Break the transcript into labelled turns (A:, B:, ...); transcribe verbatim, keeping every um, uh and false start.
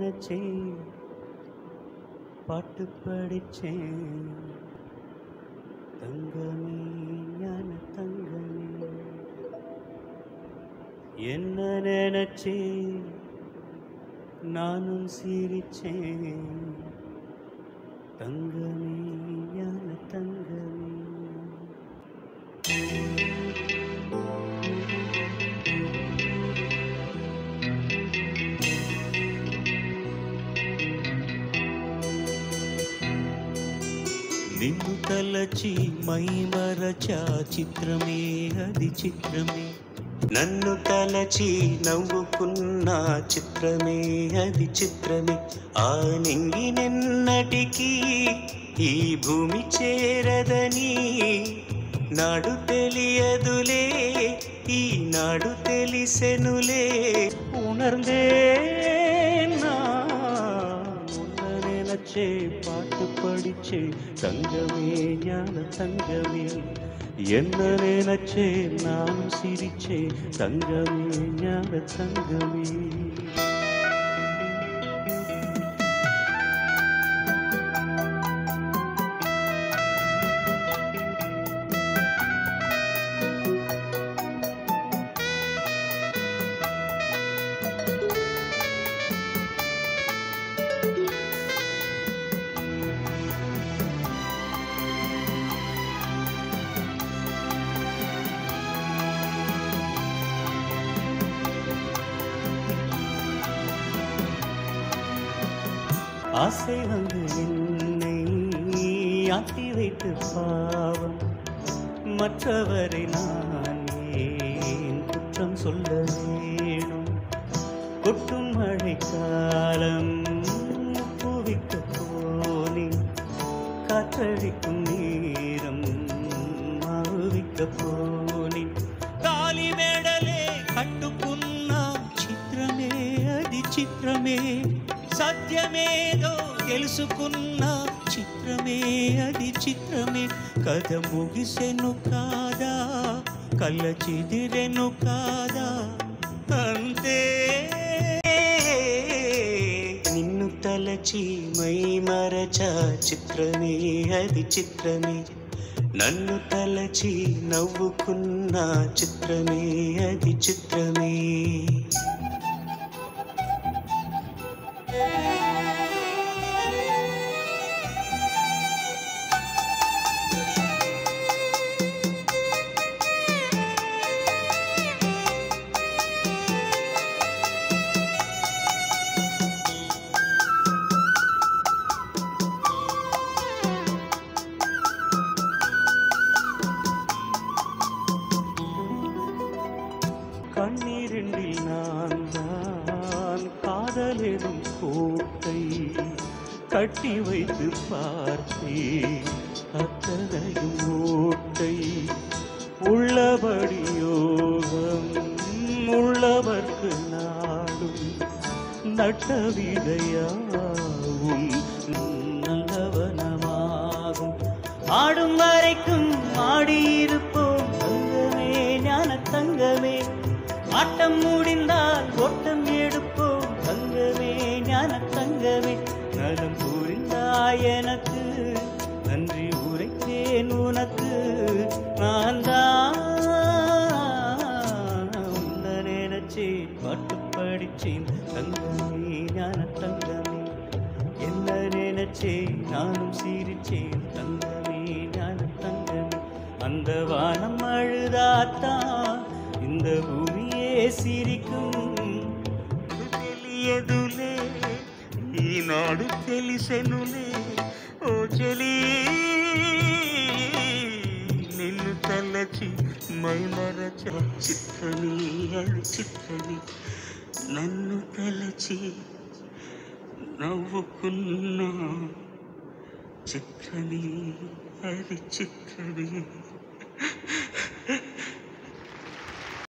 A: நினைச்சேன் பாட்டு படிச்சேன் தங்கமே ஞான தங்கமே என்ன நினைச்சேன் நானும் சிரிச்சேன் தங்கமே ஞான தங்கமே నిన్ను తలచి మై మరచా చిత్రమే అది చిత్రమే నన్ను తలచి నవ్వుకున్న చిత్రమే అది చిత్రమే ఆ నింగినెన్నటికీ ఈ భూమి చేరదని నాడు తెలియదులే ఈ నాడు తెలిసెనులే ఉణర్ందే பாட்டு படிச்சே தங்கமே ஞான தங்கமே என்ன நினைச்சே நான் சிரிச்சே தங்கமே ஞான தங்கமே ஆசை வந்து என்னை ஆட்டி வைத்து பாவம் மற்றவரை நான் ஏன் குற்றம் சொல்ல வேணும் கொட்டும் மழை காலம் பூவிக்க போனேன் காற்றடிக்கும் நேரம் மாவுவிக்க போனேன் தாலி மேடலே கட்டுக்குன்னா சித்திரமே அதி சித்திரமே సత్యమేదో తెలుసుకున్న చిత్రమే అది చిత్రమే కథ ముగిసెను కాదా కళ్ళ చెదిరెను కాదా అంతే నిన్ను తలచి మై మరచా చిత్రమే అది చిత్రమే నన్ను తలచి నవ్వుకున్న చిత్రమే అది చిత్రమే கண்ணீரிண்டில் நான் தான் காதலெனும் கோட்டை கட்டி வைத்து பார்த்தேன் அத்தனையும் ஓட்டை உள்ளபடி யோகம் உள்ளவர்க்கு நாடும் நட்ட விதையாவும் நல்லவனமாகும் ஆடும் வரைக்கும் ஆடியிருப்போம் தங்கமே ஞான தங்கமே ஆட்டம் முடிந்தால் ஓட்டம் எடுப்போம் தங்கமே ஞான தங்கமே நலம் புரிந்தாய் எனக்கு நன்றி உரைத்தேன் உனக்கு நான் தான் உன்னை நினைச்சேன் பாட்டு படிச்சேன் தங்கமே ஞான தங்கமே என்ன நினைச்சேன் நானும் சிரிச்சேன் தங்கமே ஞான தங்கமே அந்த வானம் அழுதாத்தான் இந்த பூமியே சிரிக்கும் తెలియదులే ఈనాడు తెలిసెనులే ఓ చెలి నిన్ను తలచి మై మరచ చిత్రమే అది చిత్రమే నన్ను తలచి నవ్వుకున్న చిత్రమే అది చిత్రమే